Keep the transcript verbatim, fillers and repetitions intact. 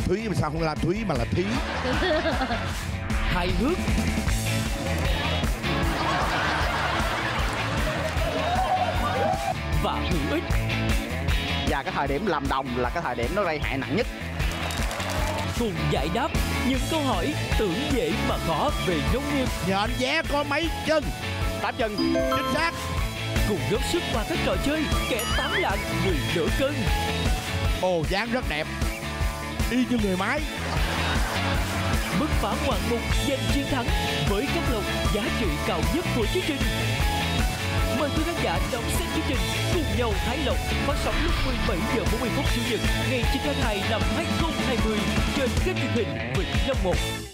Thúy mà sao không là Thúy mà là Thí. Hài hước. Và hữu ích. Và cái thời điểm làm đồng là cái thời điểm nó gây hại nặng nhất. Cùng giải đáp những câu hỏi tưởng dễ mà khó về nông nghiệp. Nhện vé có mấy chân? Tám chân. Chính xác. Cùng góp sức qua các trò chơi kẻ tám lạng người nửa cân. Ồ, dáng rất đẹp, y như người máy. Bứt phá ngoạn mục giành chiến thắng với cấp lộc giá trị cao nhất của chương trình. Mời quý khán giả đón xem chương trình Cùng nhau hái lộc, phát sóng lúc mười bảy giờ bốn mươi phút chủ nhật ngày chín tháng hai năm hai nghìn không trăm hai mươi trên kênh truyền hình Vĩnh Long một.